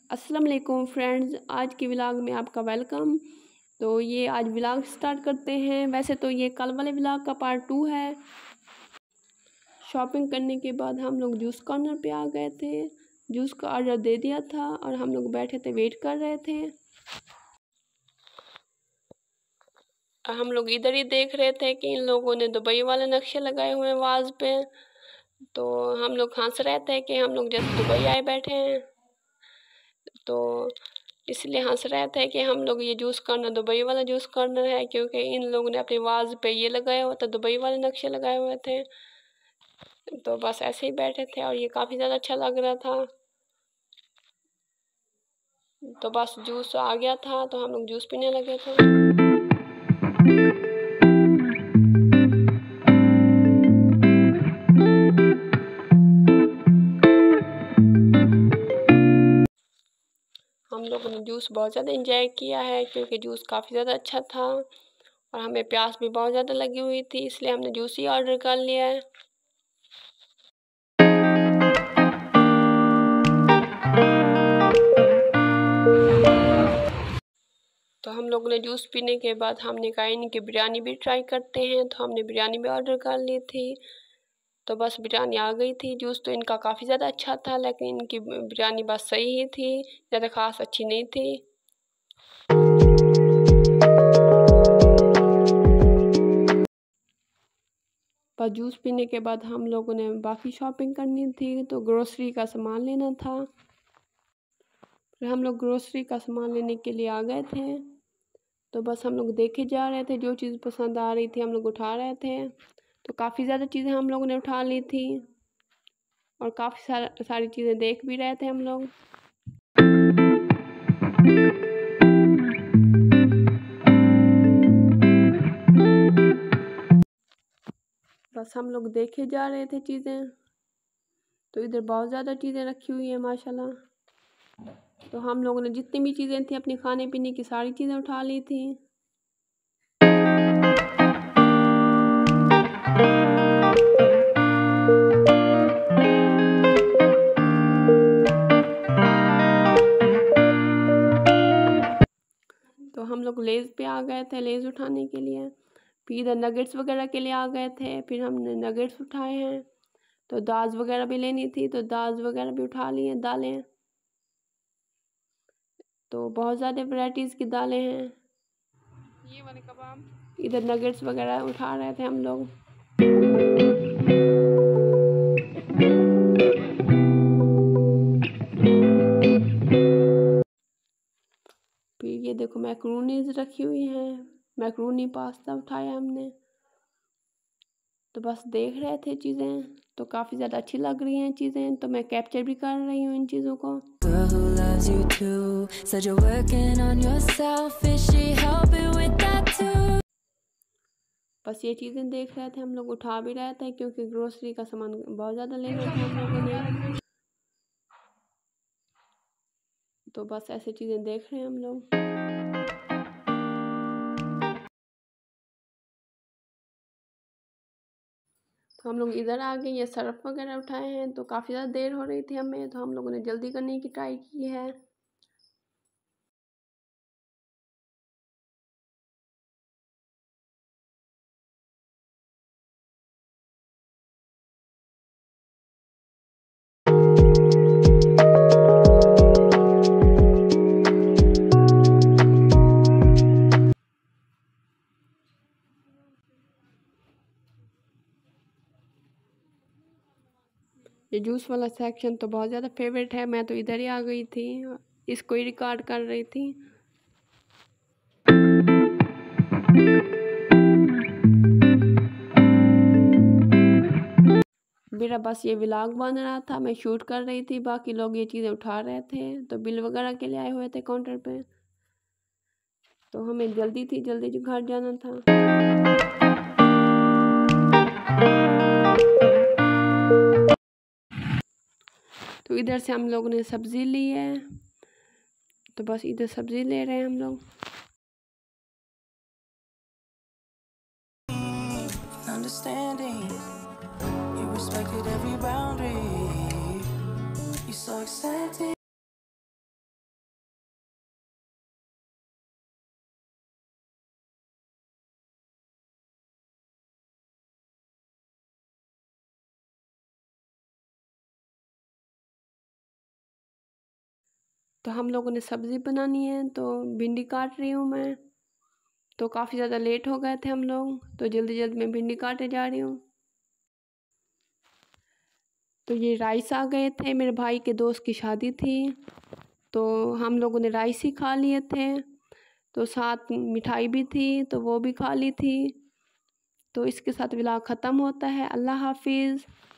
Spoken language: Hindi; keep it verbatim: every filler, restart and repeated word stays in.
अस्सलाम वालेकुम फ्रेंड्स, आज के व्लॉग में आपका वेलकम। तो ये आज व्लॉग स्टार्ट करते हैं। वैसे तो ये कल वाले व्लॉग का पार्ट टू है। शॉपिंग करने के बाद हम लोग जूस कॉर्नर पे आ गए थे। जूस का ऑर्डर दे दिया था और हम लोग बैठे थे, वेट कर रहे थे। हम लोग इधर ही देख रहे थे कि इन लोगों ने दुबई वाले नक्शे लगाए हुए हैं वाज पे। तो हम लोग हंस रहे थे कि हम लोग जैसे दुबई आए बैठे हैं, तो इसलिए हंस रहे थे कि हम लोग ये जूस कॉर्नर दुबई वाला जूस कॉर्नर है, क्योंकि इन लोगों ने अपनी वाज पे ये लगाया हुआ था, दुबई वाले नक्शे लगाए हुए थे। तो बस ऐसे ही बैठे थे और ये काफ़ी ज़्यादा अच्छा लग रहा था। तो बस जूस आ गया था तो हम लोग जूस पीने लगे थे। हम लोगों ने जूस बहुत ज़्यादा एंजॉय किया है, क्योंकि जूस काफ़ी ज़्यादा अच्छा था और हमें प्यास भी बहुत ज़्यादा लगी हुई थी, इसलिए हमने जूस ही ऑर्डर कर लिया है। तो हम लोगों ने जूस पीने के बाद हमने कहा इनकी बिरयानी भी ट्राई करते हैं, तो हमने बिरयानी भी ऑर्डर कर ली थी। तो बस बिरयानी आ गई थी। जूस तो इनका काफ़ी ज़्यादा अच्छा था, लेकिन इनकी बिरयानी बस सही ही थी, ज़्यादा ख़ास अच्छी नहीं थी। पर जूस पीने के बाद हम लोगों ने बाकी शॉपिंग करनी थी, तो ग्रोसरी का सामान लेना था। फिर हम लोग ग्रोसरी का सामान लेने के लिए आ गए थे। तो बस हम लोग देखे जा रहे थे, जो चीज़ पसंद आ रही थी हम लोग उठा रहे थे। तो काफ़ी ज़्यादा चीज़ें हम लोगों ने उठा ली थी और काफ़ी सारा सारी चीज़ें देख भी रहे थे हम लोग। बस हम लोग देखे जा रहे थे चीज़ें। तो इधर बहुत ज़्यादा चीज़ें रखी हुई हैं माशाल्लाह। तो हम लोगों ने जितनी भी चीज़ें थी अपनी खाने पीने की सारी चीज़ें उठा ली थी। तो हम लोग लेज़ पे आ गए थे लेज़ उठाने के लिए। फिर इधर नगेट्स वगैरह के लिए आ गए थे, फिर हमने नगेट्स उठाए हैं। तो दाल वगैरह भी लेनी थी, तो दाल वगैरह भी उठा ली हैं, दालें। तो बहुत ज़्यादा वैरायटीज़ की दालें हैं। ये वाले कबाब, इधर नगेट्स वगैरह उठा रहे थे हम लोग। फिर ये देखो मैक्रोनीज रखी हुई हैं, मैक्रोनी पास्ता उठाया हमने। तो बस देख रहे थे चीज़ें, तो काफ़ी ज़्यादा अच्छी लग रही हैं चीज़ें, तो मैं कैप्चर भी कर रही हूँ इन चीज़ों को। बस ये चीज़ें देख रहे थे हम लोग, उठा भी रहे थे, क्योंकि ग्रोसरी का सामान बहुत ज़्यादा लेना था हम लोगों ने। तो बस ऐसे चीज़ें देख रहे हैं हम लोग। तो हम लोग इधर आ गए, ये सर्फ वगैरह उठाए हैं। तो काफ़ी ज़्यादा देर हो रही थी हमें, तो हम लोगों ने जल्दी करने की ट्राई की है। ये जूस वाला सेक्शन तो बहुत ज़्यादा फेवरेट है, मैं तो इधर ही आ गई थी, इसको ही रिकॉर्ड कर रही थी। मेरा बस ये व्लॉग बन रहा था, मैं शूट कर रही थी, बाकी लोग ये चीज़ें उठा रहे थे। तो बिल वगैरह के लिए आए हुए थे काउंटर पे। तो हमें जल्दी थी, जल्दी घर जाना था। तो इधर से हम लोगों ने सब्ज़ी ली है, तो बस इधर सब्ज़ी ले रहे हैं हम लोग। Understanding, you respected every boundary. You so excited. तो हम लोगों ने सब्ज़ी बनानी है, तो भिंडी काट रही हूँ मैं। तो काफ़ी ज़्यादा लेट हो गए थे हम लोग, तो जल्दी जल्दी मैं भिंडी काटे जा रही हूँ। तो ये राइस आ गए थे, मेरे भाई के दोस्त की शादी थी, तो हम लोगों ने राइस ही खा लिए थे। तो साथ मिठाई भी थी, तो वो भी खा ली थी। तो इसके साथ व्लॉग ख़त्म होता है। अल्लाह हाफिज़।